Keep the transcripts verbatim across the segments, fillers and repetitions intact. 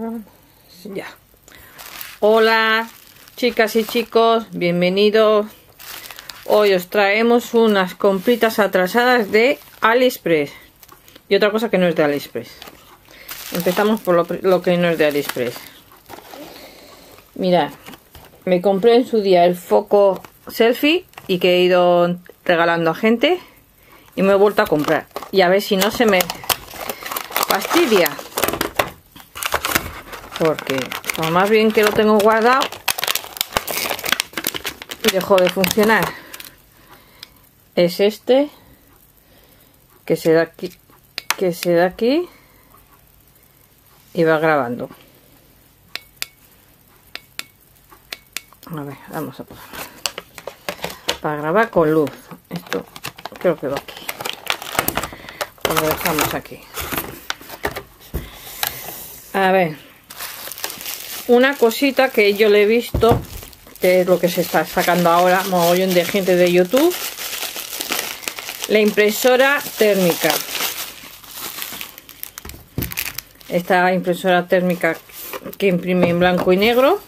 grabando? Ya. Hola, chicas y chicos, bienvenidos. Hoy os traemos unas compritas atrasadas de AliExpress y otra cosa que no es de AliExpress. Empezamos por lo, lo que no es de AliExpress. Mirad, me compré en su día el foco selfie y que he ido regalando a gente y me he vuelto a comprar. Y a ver si no se me fastidia, porque por más bien que lo tengo guardado, dejó de funcionar. Es este que se da aquí, que se da aquí y va grabando. A ver, vamos a poner para grabar con luz. Esto creo que va aquí. Lo dejamos aquí. A ver, una cosita que yo le he visto, que es lo que se está sacando ahora, mogollón de gente de YouTube: la impresora térmica. Esta impresora térmica que imprime en blanco y negro.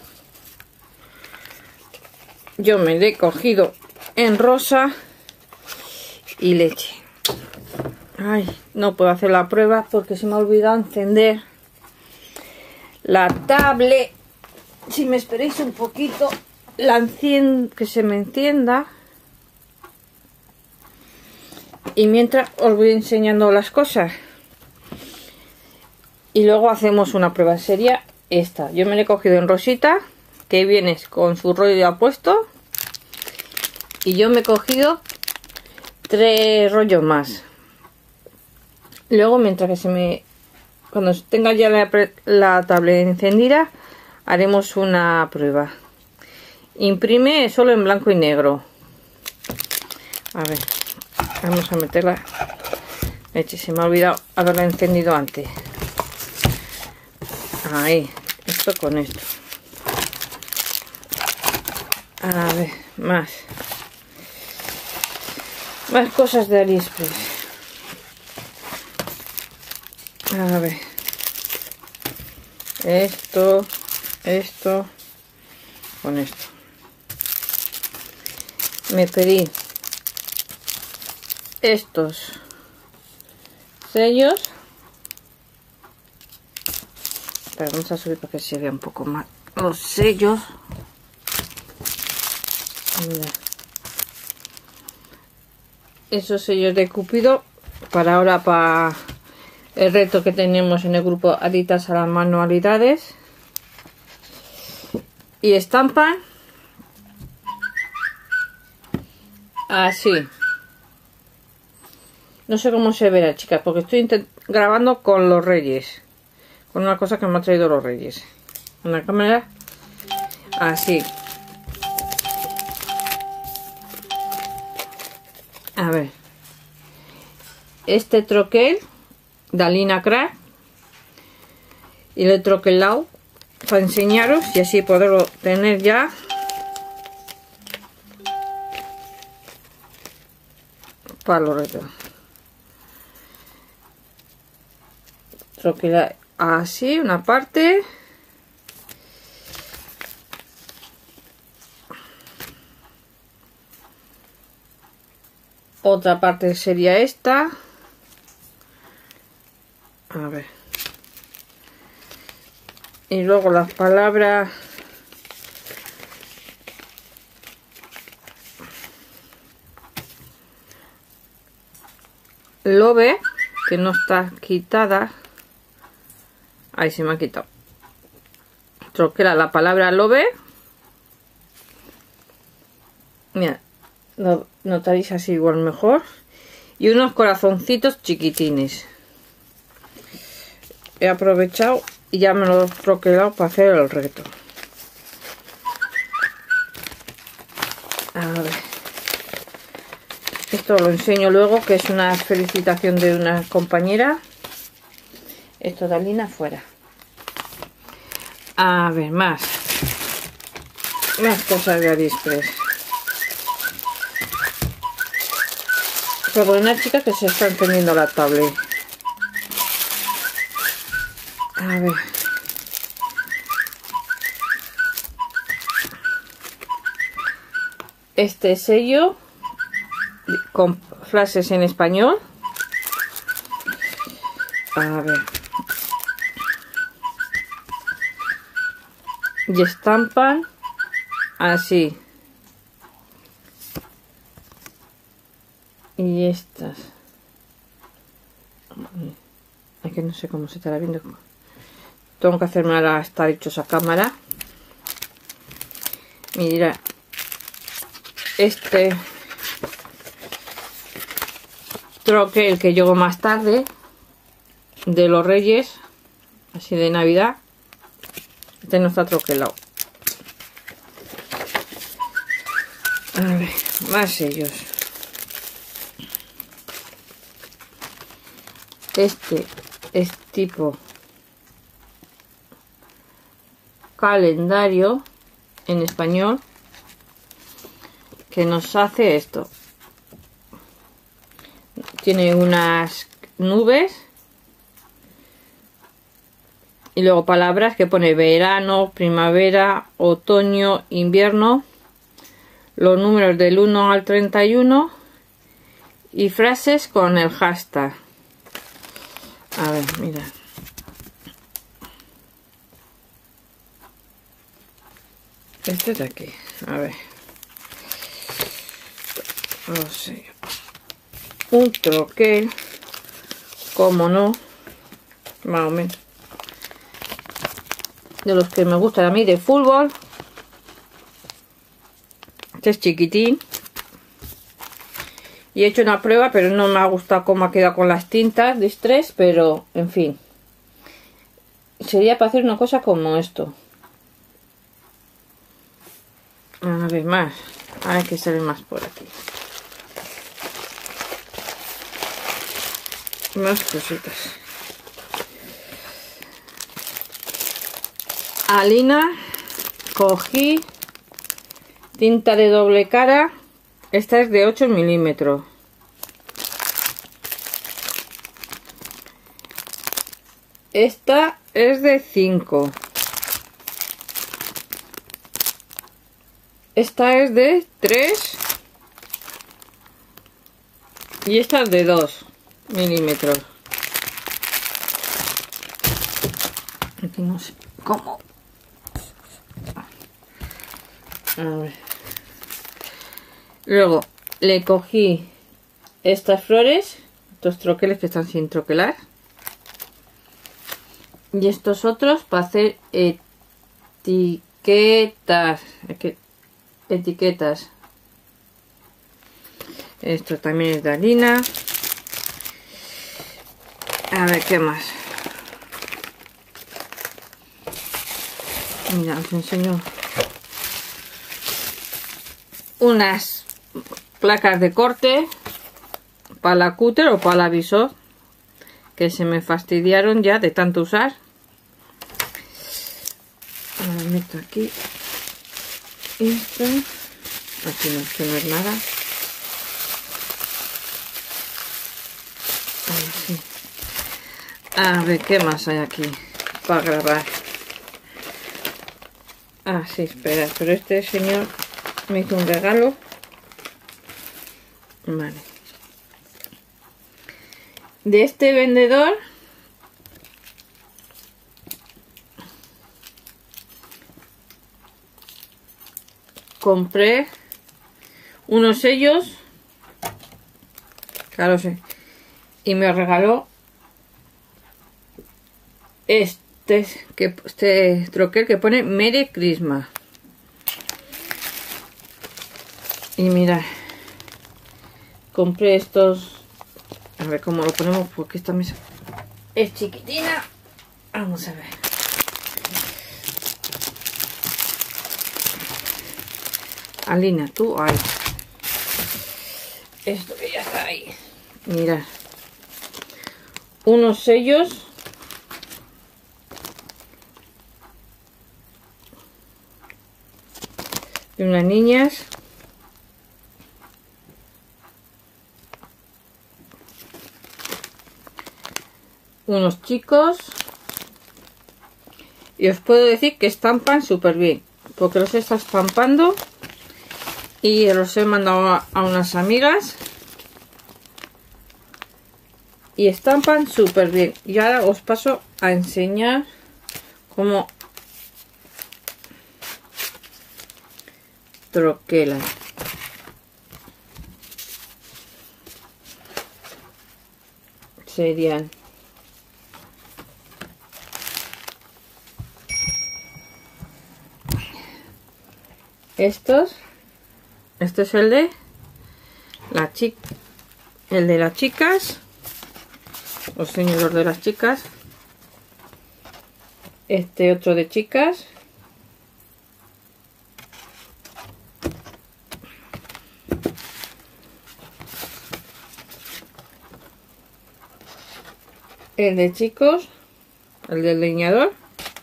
Yo me la he cogido en rosa y leche. Ay, no puedo hacer la prueba porque se me ha olvidado encender la tablet. Si me esperéis un poquito, la enciendo, que se me encienda. Y mientras os voy enseñando las cosas. Y luego hacemos una prueba. Sería esta. Yo me la he cogido en rosita, que viene con su rollo ya puesto. Y yo me he cogido tres rollos más. Luego, mientras que se me... Cuando tenga ya la, la tablet encendida, haremos una prueba. Imprime solo en blanco y negro. A ver, vamos a meterla. Leche, se me ha olvidado haberla encendido antes. Ahí, esto con esto. A ver, más. Más cosas de AliExpress. A ver. Esto, esto, con esto. Me pedí estos sellos. Pero vamos a subir para que se vea un poco más los sellos. Mira. Esos sellos de Cupido para ahora, para el reto que tenemos en el grupo Adictas a las Manualidades. Y estampan así. No sé cómo se verá, chicas, porque estoy grabando con los Reyes, con una cosa que me ha traído los Reyes, una cámara así. A ver, este troquel de Alina Craft y el troquelado para enseñaros y así poderlo tener ya para los retos. Troquelado así, una parte. Otra parte sería esta. A ver. Y luego las palabras. Love, que no está quitada. Ahí se me ha quitado. Troquela la palabra love. Mira, lo notaréis así igual mejor. Y unos corazoncitos chiquitines. He aprovechado y ya me lo he troquelado para hacer el reto. A ver. Esto lo enseño luego, que es una felicitación de una compañera. Esto de Alina fuera. A ver, más. Más cosas de AliExpress. Pero una chica que se está encendiendo la tablet. A ver. este sello con frases en español. A ver. Y estampan así. Y estas. Es que no sé cómo se estará viendo. Tengo que hacerme ahora esta dichosa cámara. Mira. Este troquel que llegó más tarde. De los Reyes. Así de Navidad. Este no está troquelado. A ver, más sellos. Este es tipo calendario en español, que nos hace esto. Tiene unas nubes y luego palabras que pone verano, primavera, otoño, invierno, los números del uno al treinta y uno y frases con el hashtag. A ver, mira. Este de aquí. A ver. No sé. Un troquel. Como no. Más o menos. De los que me gustan a mí de fútbol. Este es chiquitín. Y he hecho una prueba, pero no me ha gustado cómo ha quedado con las tintas de estrés, pero en fin. Sería para hacer una cosa como esto. A ver, más. A ver que sale más por aquí. Más cositas. Alina. Cogí tinta de doble cara. Esta es de ocho milímetros. Esta es de cinco. Esta es de tres. Y esta es de dos milímetros. Aquí no sé cómo. A ver. Luego le cogí estas flores, estos troqueles que están sin troquelar, y estos otros para hacer etiquetas. Etiquetas. Esto también es de Alina. A ver qué más. Mira, os enseño unas placas de corte para la cúter o para la visor, que se me fastidiaron ya de tanto usar. Ahora meto aquí esto. Aquí no, que no es nada. Así. A ver qué más hay aquí para grabar. Ah, sí, espera, pero este señor me hizo un regalo. Vale. De este vendedor compré unos sellos, claro, sí, y me regaló este, que, este troquel que pone Merry Christmas. Y mira, compré estos. A ver cómo lo ponemos, porque esta mesa es chiquitina. Vamos a ver. Alina, tú ahí. Esto que ya está ahí. Mirad. Unos sellos. De unas niñas. Unos chicos. Y os puedo decir que estampan súper bien, porque los está estampando y los he mandado a, a unas amigas y estampan súper bien. Y ahora os paso a enseñar cómo troquelan. Serían estos. Este es el de la chica, el de las chicas. Os enseño los de las chicas. Este otro de chicas. El de chicos, el del leñador.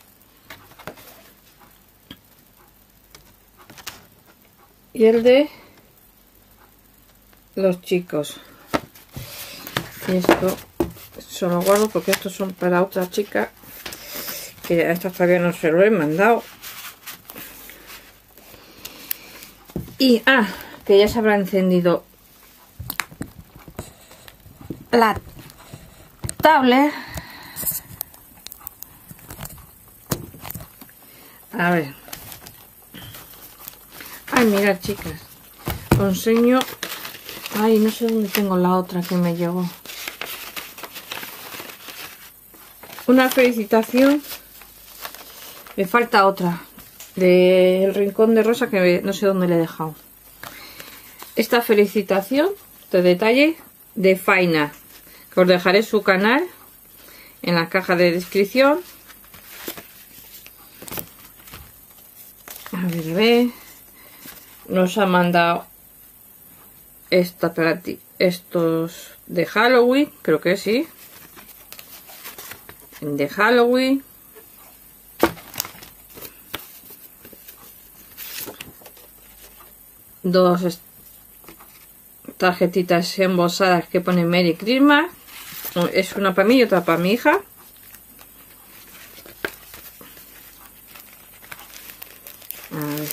Y el de los chicos. Y esto se lo guardo porque estos son para otra chica, que a esta todavía no se lo he mandado. Y, ah, que ya se habrá encendido la tablet. A ver. Ay, mirad, chicas. Os enseño. Ay, no sé dónde tengo la otra que me llegó. Una felicitación. Me falta otra. Del Rincón de Rosa, que no sé dónde le he dejado. Esta felicitación de detalle de Faina, que os dejaré su canal en la caja de descripción. A ver, a ver. Nos ha mandado esta para ti, estos de Halloween, creo que sí, de Halloween. Dos tarjetitas embosadas que pone Merry Christmas. Es una para mí y otra para mi hija. A ver.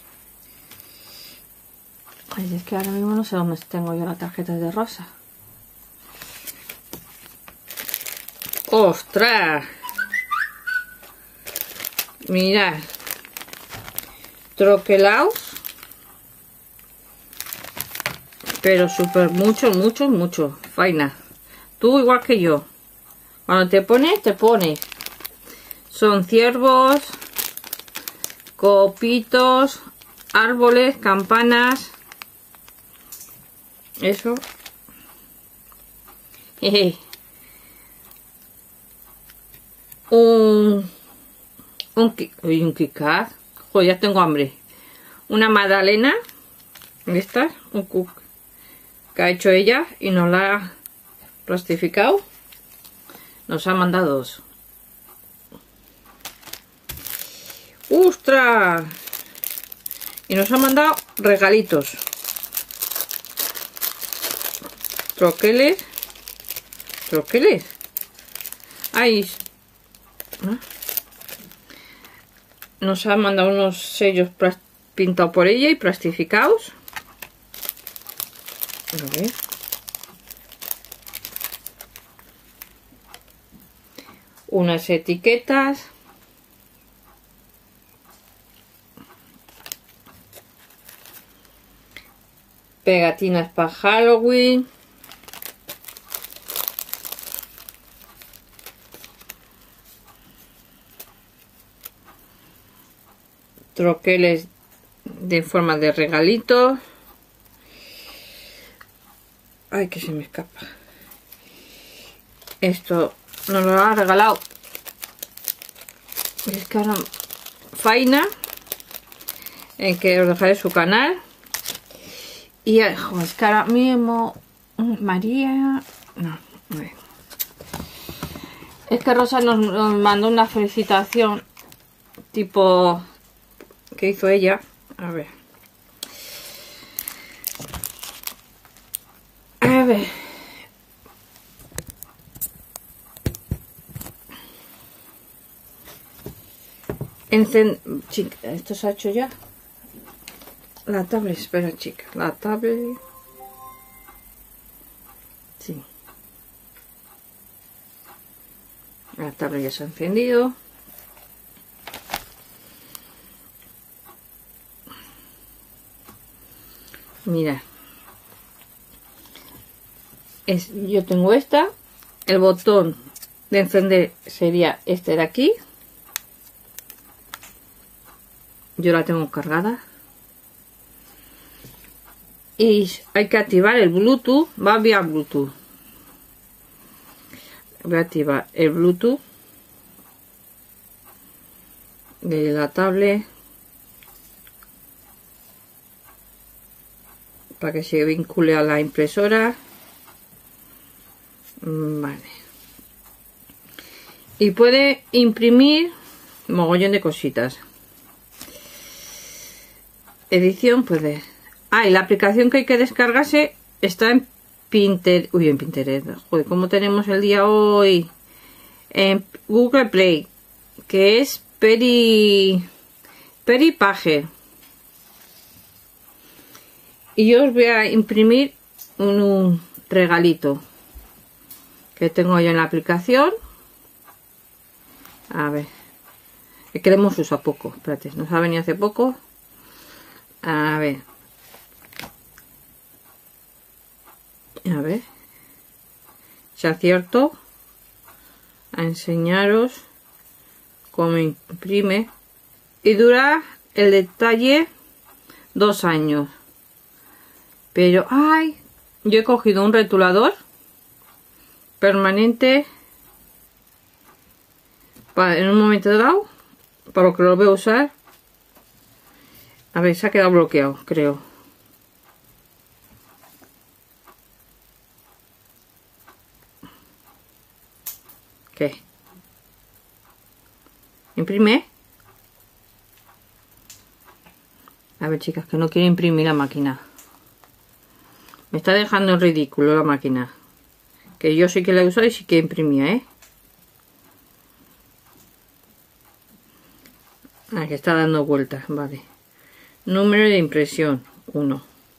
Ay, es que ahora mismo no sé dónde tengo yo la tarjeta de Rosa. ¡Ostras! Mirad. Troquelaos. Pero súper mucho, mucho, mucho. Faina. Tú igual que yo. Cuando te pones, te pones. Son ciervos, copitos, árboles, campanas. Eso. Jeje. Un un, uy, un KitKat. Joder, ya tengo hambre. Una magdalena. Esta, un cook que ha hecho ella y nos la ha plastificado. Nos ha mandado dos. ¡Ostras! Y nos ha mandado regalitos. Troqueles. Troqueles. Ahí. ¿No? Nos ha mandado unos sellos pintados por ella y plastificados. A ver. Unas etiquetas. Pegatinas para Halloween. Troqueles de forma de regalito. Ay, que se me escapa. Esto nos lo ha regalado. Es que ahora Faina, en que os dejaré su canal. Y jo, es que ahora mismo María, no, a ver. Es que Rosa nos, nos mandó una felicitación tipo que hizo ella. A ver. A ver. Encend... Chica, ¿esto se ha hecho ya? La tablet, espera chicas, la tablet. Sí. La tablet ya se ha encendido. Mira. Es, yo tengo esta. El botón de encender sería este de aquí. Yo la tengo cargada. Y hay que activar el Bluetooth. Va vía Bluetooth. Voy a activar el Bluetooth de la tablet para que se vincule a la impresora. Vale. Y puede imprimir mogollón de cositas. Edición puede. Ah, y la aplicación que hay que descargarse está en Pinterest. Uy, en Pinterest. Joder, ¿cómo tenemos el día hoy? En Google Play, que es Peri Peripage. Y yo os voy a imprimir un, un regalito que tengo yo en la aplicación. A ver, es que lo hemos usado poco. Espérate, nos ha venido hace poco. A ver. A ver. Si acierto a enseñaros cómo imprime. Y dura el detalle dos años. Pero, ay, yo he cogido un rotulador permanente para, en un momento dado, para lo que lo voy a usar. A ver, se ha quedado bloqueado, creo. ¿Qué? ¿Imprime? A ver, chicas, que no quiero imprimir la máquina. Me está dejando en ridículo la máquina. Que yo sí que la he usado y sí que imprimía, ¿eh? Ah, que está dando vueltas, vale. Número de impresión, uno.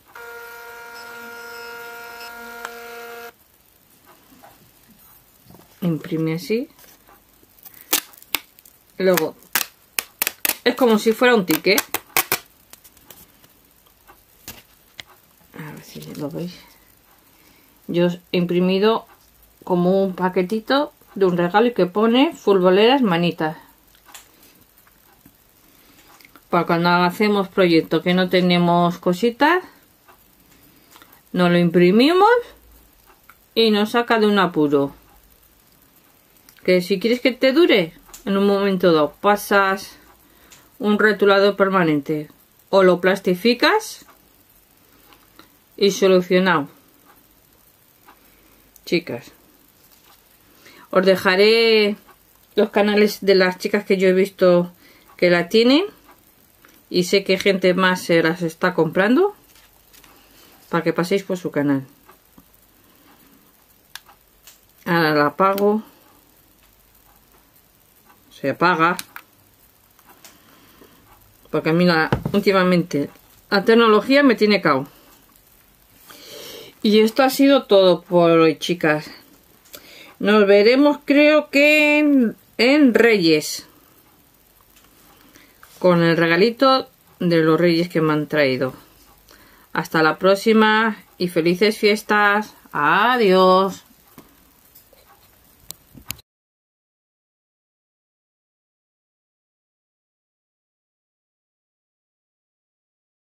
Imprime así. Luego, es como si fuera un ticket. A ver si lo veis. Yo he imprimido como un paquetito de un regalo y que pone futboleras manitas. Para cuando hacemos proyectos que no tenemos cositas, nos lo imprimimos y nos saca de un apuro. Que si quieres que te dure, en un momento dado pasas un rotulador permanente o lo plastificas y solucionado. Chicas, os dejaré los canales de las chicas que yo he visto que la tienen y sé que gente más se las está comprando para que paséis por su canal. Ahora la apago. Se apaga porque a mí la, últimamente la tecnología me tiene cao. Y esto ha sido todo por hoy, chicas. Nos veremos, creo que en, en Reyes, con el regalito de los Reyes que me han traído. Hasta la próxima y felices fiestas. Adiós.